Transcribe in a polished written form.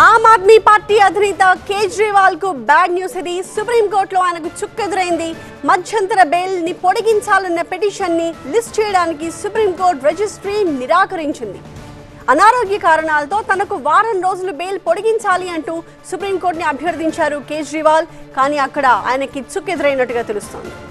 Aam Aadmi party అధినేత కేజ్రీవాల్ కు bad news ఇది. సుప్రీం కోర్టులో ఆయనకు చుక్కెదురైంది. మధ్యంతర బెయిల్ ని పొడిగించాలన్న పిటిషన్ ని లిస్ట్ చేయడానికి సుప్రీం కోర్టు రిజిస్ట్రీ నిరాకరించింది. అనారోగ్య కారణాలతో తనకు వారం రోజులు బెయిల్ పొడిగించాలి అంటూ సుప్రీం కోర్టుని అభ్యర్థించారు కేజ్రీవాల్. కానీ అక్కడ ఆయనకి చుక్కెదురైనట్టుగా తెలుస్తోంది.